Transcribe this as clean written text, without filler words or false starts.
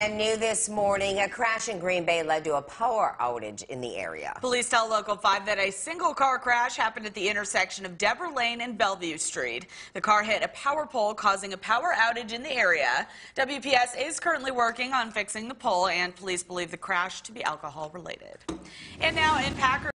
And new this morning, a crash in Green Bay led to a power outage in the area. Police tell Local 5 that a single car crash happened at the intersection of Deborah Lane and Bellevue Street. The car hit a power pole, causing a power outage in the area. WPS is currently working on fixing the pole, and police believe the crash to be alcohol related. And now in Packer.